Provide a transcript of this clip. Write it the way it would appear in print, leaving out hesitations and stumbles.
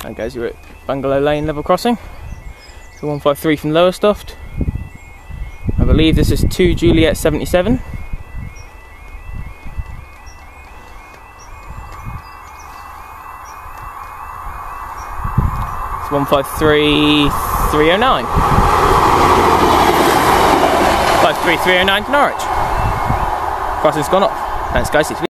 And guys, you're at Bungalow Lane level crossing. So 153 from Lowestoft. I believe this is 2 Juliet 77. It's 153309. 53309 to Norwich. Crossing's gone off. Thanks guys.